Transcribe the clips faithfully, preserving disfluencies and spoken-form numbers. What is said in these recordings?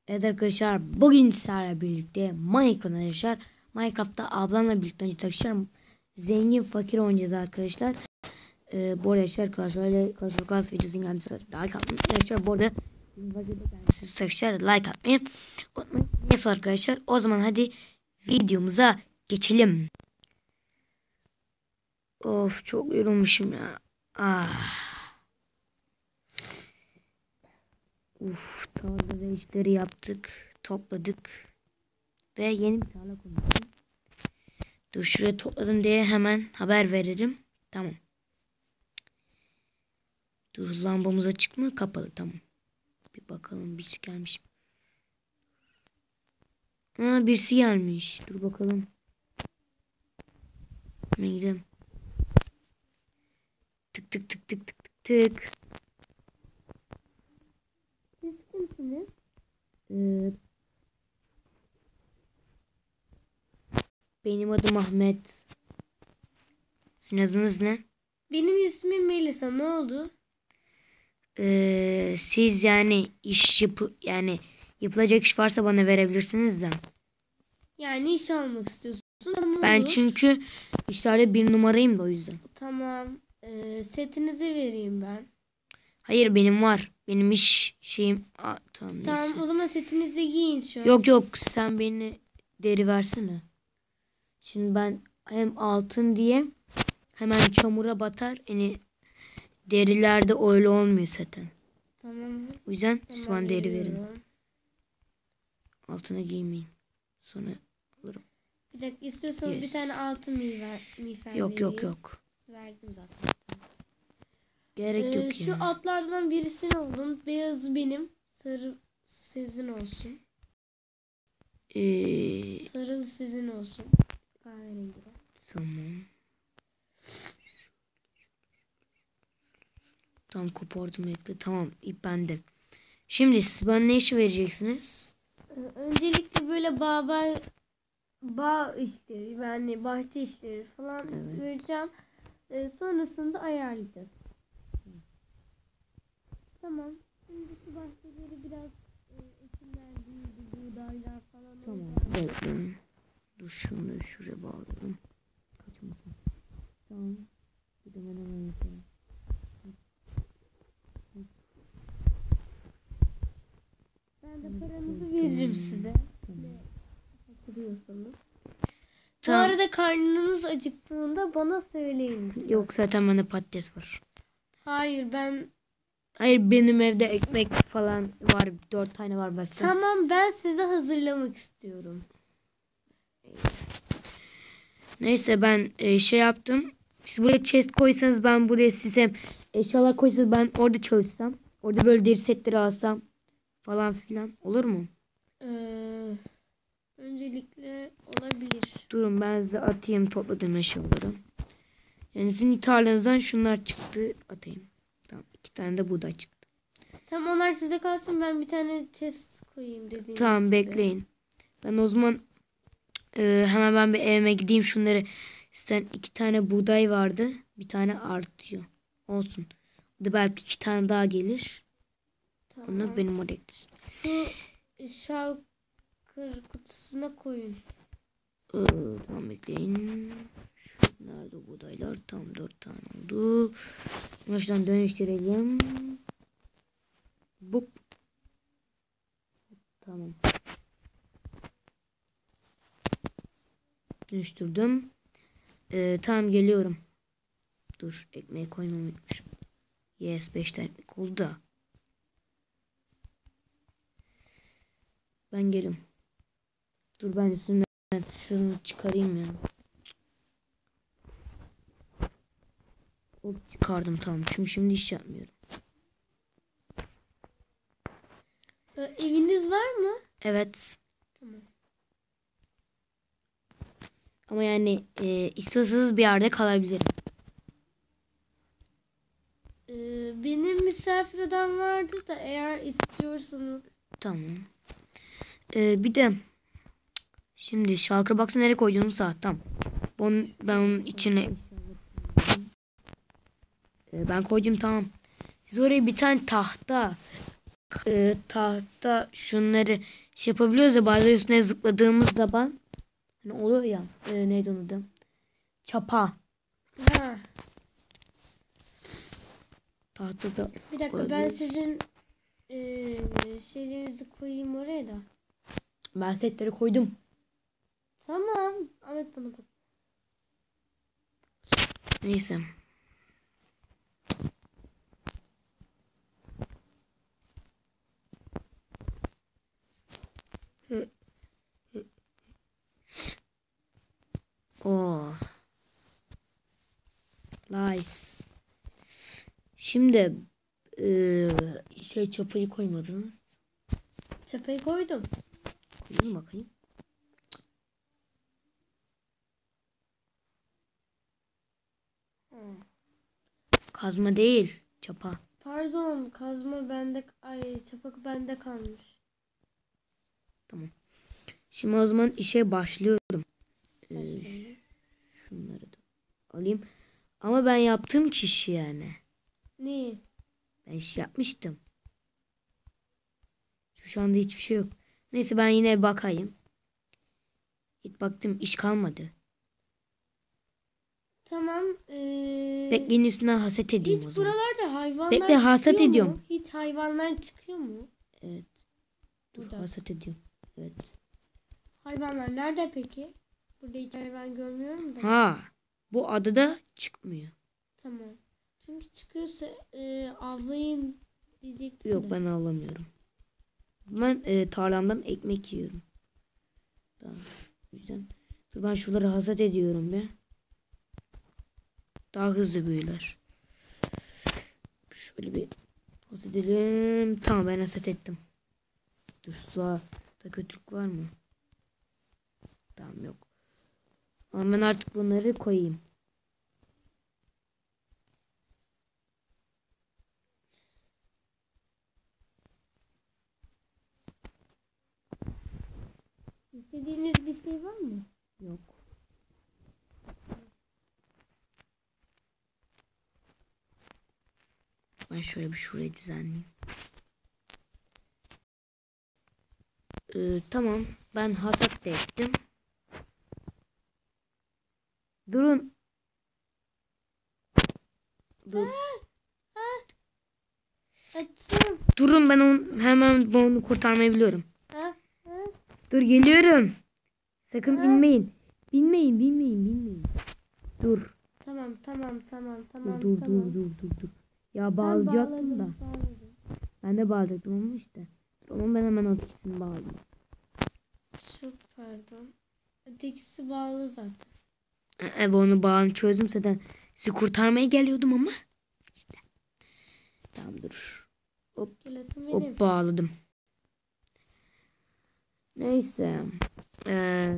Evet arkadaşlar, bugün sizlerle birlikte Minecraft arkadaşlar. Minecraft'ta ablamla birlikte oynayacağız arkadaşlar. Zengin fakir oynayacağız arkadaşlar. Ee, bu arada arkadaşlar Clash Royale, Clash of Clans videosunu gelmişsiniz. Like atmayı arkadaşlar. Bu arada siz arkadaşlar like atmayı unutmayın. Neyse arkadaşlar, o zaman hadi videomuza geçelim. Of, çok yorulmuşum ya. Ah. Uf, tarlada işleri yaptık, topladık ve yeni bir tarla kurdum. Dur, şuraya topladım diye hemen haber veririm. Tamam. Dur, lambamız açık mı, kapalı? Tamam. Bir bakalım, birisi gelmiş. Aa, birisi gelmiş. Dur bakalım. Ben gidelim. Tık tık tık tık tık tık tık. Siz kimsiniz? Ee, benim adım Ahmet. Sizin adınız ne? Benim ismim Melisa. Ne oldu? Ee, siz yani iş yapı yani yapılacak iş varsa bana verebilirsiniz de. Yani iş almak istiyorsun. Tamam, Ben olur. çünkü işlerde bir numarayım da o yüzden. Tamam. Ee, setinizi vereyim ben. Hayır, benim var. Benim iş şeyim. Aa, tamam, Tamam, neyse. o zaman setinizi giyin şu an. Yok yok, sen beni deri versene. Şimdi ben hem altın diye hemen çamura batar. Yani derilerde öyle olmuyor zaten. Tamam. O yüzden Tamam, siz bana deri verin. veriyorum. Altına giymeyin. Sonra alırım. Bir dakika, istiyorsanız Yes. bir tane altın miğfer, miğfer Yok vereyim. yok yok. Verdim zaten. Gerek Ee, yok şu yani. atlardan birisini alın. Beyazı benim. Sarı sizin olsun. Ee, Sarı sizin olsun. Kahverengi de. Tamam. Tam kopardım ekle. Tamam, ip bende. Şimdi siz bana ne işi vereceksiniz? Ee, Öncelikle böyle bağ, bağ, bağ işleri, yani bahçe işleri falan Evet. vereceğim. Ee, sonrasında ayarlayacağız. Tamam. Şimdi şu bahçeleri biraz e, ekinler, büyüdü, buğdaylar falan. Tamam. olacak. Bekleyin. Dur, şunu da şuraya bağlayalım. Kaçmasın. Tamam. Bir de ben hemen yapayım. Ben de paranızı veririm size. Tamam. Ne hatırlıyorsanız. Bu Tamam. arada karnınız acıktığında bana söyleyin. Yok, zaten bende patates var. Hayır, ben Hayır, benim evde ekmek falan var. Dört tane var basta. tamam, ben size hazırlamak istiyorum. Neyse, ben e, şey yaptım. Siz buraya chest koysanız, ben buraya size eşyalar koysanız, ben orada çalışsam. Orada böyle deri setleri alsam falan filan, olur mu? Ee, öncelikle olabilir. Durun, ben size atayım topladığım eşyaları. Yani sizin tarlanızdan şunlar çıktı, atayım. Tamam, iki tane de buğday çıktı. Tamam, onlar size kalsın, ben bir tane chest koyayım dediğiniz Tamam, gibi. bekleyin. Ben o zaman e, hemen ben bir evime gideyim, şunları. Sizden iki tane buğday vardı. Bir tane artıyor. Olsun. Da belki iki tane daha gelir. Tamam. Onu benim oraya eklesin. Şu şalkır kutusuna koyun. Ee, tamam, bekleyin. Nerede buğdaylar? Tam dört tane oldu. Baştan dönüştürelim. Bu. Tamam. Dönüştürdüm. Ee, tamam, geliyorum. Dur, ekmeği koymayı unutmuşum. Yes, beş tane ekmek oldu da. Ben geliyorum. Dur, ben üstünden şunu çıkarayım ya. Hop, çıkardım, tamam. Çünkü şimdi iş yapmıyorum. Ee, eviniz var mı? Evet. Tamam. Ama yani e, istiyorsanız bir yerde kalabilirim. Ee, benim misafir odam vardı da, eğer istiyorsanız. Tamam. Ee, bir de şimdi şalkır baksana, nereye koyduğunu saat. Tamam. Onun, ben onun içine ee, ben koydum, tamam. Siz oraya bir tane tahta e, tahta şunları şey yapabiliyoruz ya bazen üstüne zıpladığımız zaman hani oluyor ya e, neydi onun adı? Çapa. Ha. Tahtada. Bir dakika ben sizin e, şeylerinizi koyayım oraya da. Ben setleri koydum. Tamam. Ahmet bana bak. Neyse. Oh. Nice. Şimdi eee, şey çapayı koymadınız. Çapayı koydum. Koydunuz mu bakayım? Hı. Kazma değil. Çapa. Pardon kazma bende ay çapak bende kalmış. Tamam. Şimdi o zaman işe başlıyorum. Ee, Başlayalım. şunları da alayım. Ama ben yaptım ki işi yani. Ne? Ben iş yapmıştım. Şu anda hiçbir şey yok. Neyse ben yine bakayım. Hiç baktım iş kalmadı. Tamam. Ee, Bekleyin üstüne haset edeyim hiç o zaman. buralarda hayvanlar Bekle, hasat çıkıyor ediyorum. mu? Hiç hayvanlar çıkıyor mu? Evet. Dur Burada. haset ediyorum. Evet. Hayvanlar nerede peki? Burada hiç hayvan görmüyorum da. Ha. Bu adada çıkmıyor. Tamam. Çünkü çıkıyorsa e, avlayayım diyecektim Yok de. ben avlamıyorum. Ben e, tarlamdan ekmek yiyorum. Daha, o yüzden. Dur ben şunları hasat ediyorum be. Daha hızlı büyürler. Şöyle bir hasat edelim. Tamam ben hasat ettim. Dur suda da kötülük var mı? Tamam yok. Ama ben artık bunları koyayım. İstediğiniz bir şey var mı? Yok. Ben şöyle bir şurayı düzenleyeyim. Ee, tamam. Ben hasat da ettim. Durun. Dur. Açım. Durun ben onu, hemen onu kurtarmayı biliyorum. Ha? Ha? Dur geliyorum. Sakın Ha? binmeyin. Binmeyin, binmeyin, binmeyin. Dur. Tamam tamam tamam tamam. Dur dur tamam. dur dur dur dur. Ya Ben bağlayacaktım bağladım, da. bağladım. Ben de bağlayacaktım ama işte. Ama ben hemen o ikisini bağlayayım. Çok pardon. Ötekisi bağlı zaten. Evet onu bağını çözdüm zaten. Sizi kurtarmaya geliyordum ama. İşte. Tamam dur. Hop Gel atım benim. hop bağladım. Neyse. Ee,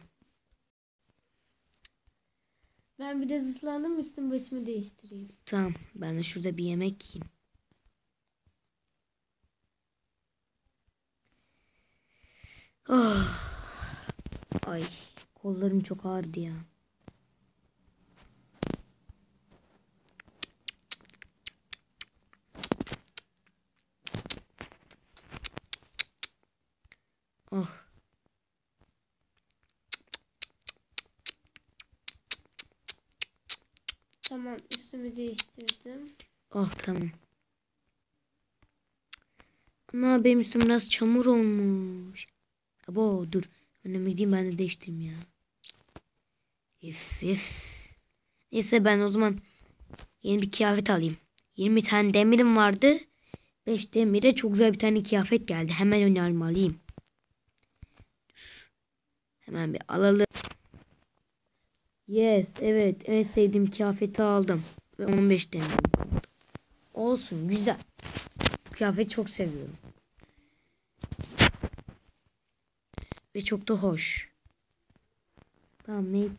Ben biraz ıslandım üstüm başımı değiştireyim. tamam ben de şurada bir yemek yiyeyim. Oh. Ay kollarım çok ağrıdı ya. Oh. Tamam üstümü değiştirdim. Oh tamam. Ana benim üstüm biraz çamur olmuş. Abo dur. Önüme gideyim ben de değiştireyim ya. Üf üf. Neyse ben o zaman yeni bir kıyafet alayım. yirmi tane demirim vardı. beş demire çok güzel bir tane kıyafet geldi. Hemen onu almalıyım. Dur. Hemen bir alalım. Yes evet en sevdiğim kıyafeti aldım. Ve on beş demirim kaldı. Olsun güzel. Kıyafeti çok seviyorum. Ve çok da hoş. Tamam neyse.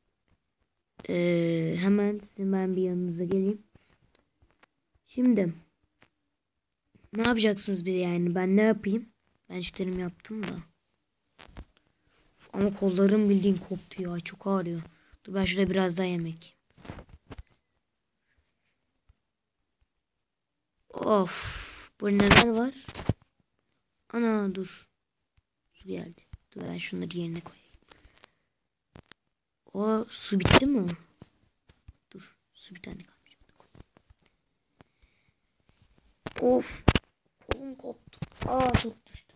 Ee, hemen sizin ben bir yanınıza geleyim. Şimdi. Ne yapacaksınız bir yani? Ben ne yapayım? Ben işlerimi yaptım da. Uf, ama kollarım bildiğin koptu ya. Çok ağrıyor. Dur ben şurada biraz daha yemek. Of. Burada neler var? Ana dur. Su geldi. Dur ben şunları yerine koyayım. O su bitti mi? Dur su bir tane kalmış. Of. Kolum koptu. Aa çok düştü.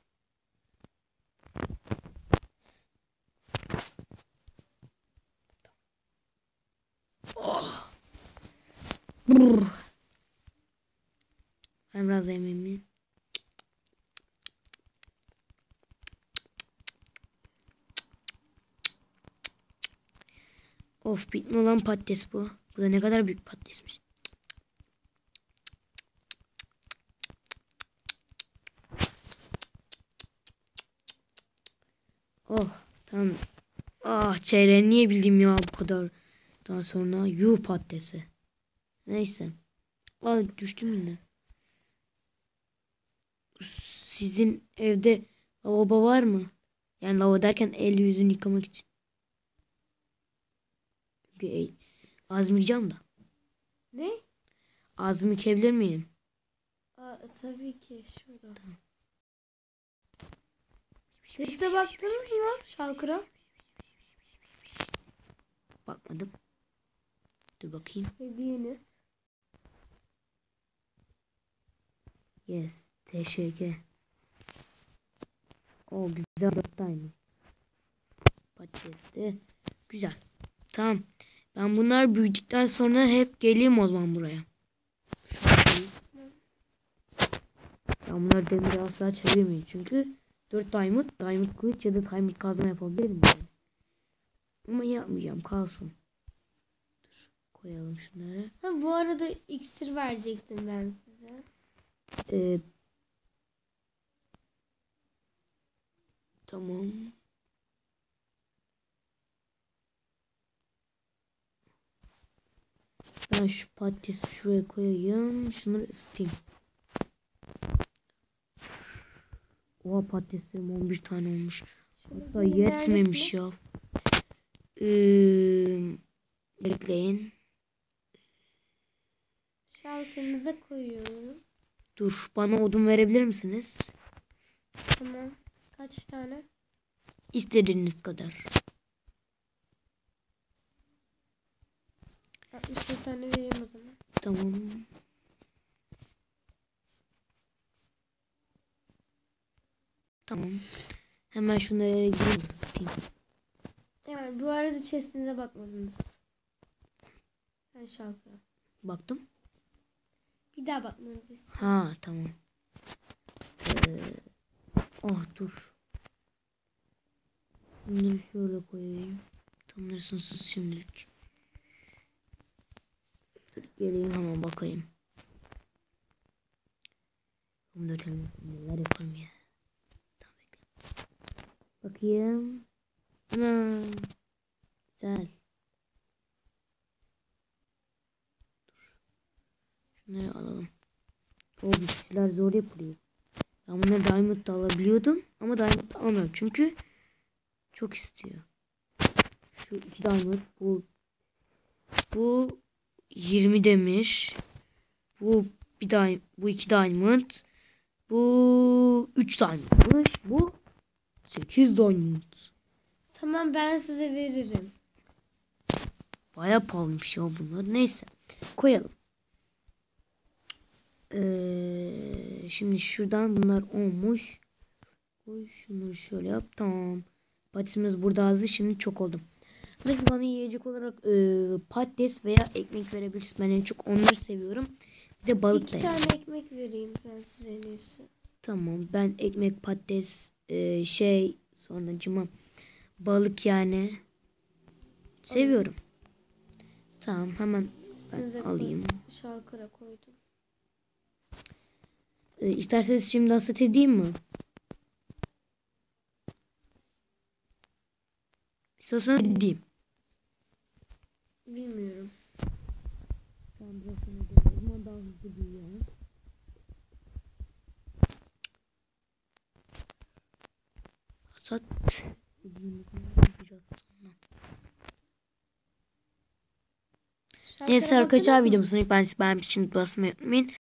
Oh. Brr. Ben biraz yemeyeyim mi? Of bitmiyor lan patates bu. Bu da ne kadar büyük patatesmiş. Oh tamam. Ah çeyreği niye bildim ya bu kadar. Daha sonra yuh patatesi. Neyse. Aa düştüm yine. Sizin evde lavabo var mı? Yani lavabo derken el yüzünü yıkamak için. Çünkü el, ağzımı yıkayacağım da. Ne? Ağzımı yıkayabilir miyim? Aa, tabii ki şurada. Tamam. Teste baktınız mı Şalkır'a? Bakmadım. Dur bakayım. Hediyeniz. Yes. Teşekkür. O güzel dörttaymış. Patatesli. Güzel. Tamam. Ben bunlar büyüdükten sonra hep geleyim o zaman buraya. Şu an değil. Ben bunları demir asla çevirmeyeyim. Çünkü dört diamond, diamond kılıç ya da diamond kazma yapabilirim yani. Ama yapmayacağım. Kalsın. Dur. Koyalım şunları. Ha, bu arada iksir verecektim ben size. Ee, tamam. Ben şu patatesi şuraya koyayım. Şunları ısıtayım. Oha patateslerim on bir tane olmuş. Hatta yetmemiş ya. Ee, bekleyin. Şalkırınıza koyuyorum. Dur bana odun verebilir misiniz? Tamam. Kaç tane? İstediğiniz kadar. altmış bir tane vereyim o zaman. Tamam. Tamam. Hemen şunları eve gideyim ısıtayım. Yani bu arada chest'inize bakmadınız. Ben Şalkır'a. Baktım. Bir daha bakmanızı istiyorum. Ha tamam. Ee, oh dur. Bunları şöyle koyayım. Tam ısınsın şimdilik. Dur geleyim hemen bakayım. Bunları neler yaparım ya. Tamam bekle. Bakayım. Ana. Güzel. Dur. Şunları alalım. O bilgisayar zor yapılıyor. Ben bunları diamond da alabiliyordum. Ama diamond da alamıyorum. Çünkü çok istiyor. Şu iki diamond. Bu bu yirmi demiş. Bu bir diamond. Bu iki diamond. Bu üç diamond. Bu sekiz diamond. Tamam ben size veririm. Bayağı pahalıymış ya bunlar. Neyse. Koyalım. Ee, şimdi şuradan bunlar olmuş. Koy şunları şöyle yap. Tamam. Patatesimiz burada hazır. Şimdi çok oldu. Belki bana yiyecek olarak e, patates veya ekmek verebilirsin. Ben en çok onları seviyorum. Bir de balık İki da tane yani. ekmek vereyim ben size en iyisi. Tamam. Ben ekmek, patates, e, şey sonra cıma balık yani seviyorum. Tamam hemen ben Size alayım. Şalkır'a koydum. E, isterseniz şimdi hasat edeyim mi? İstiyorsanız edeyim. Bilmiyorum. Tamam biraz sonra edeyim. O zaman daha hızlı büyüyor. Hasat edeyim. Neyse arkadaşlar videomuzun ilk ben size beğenmişsiniz basmayı unutmayın.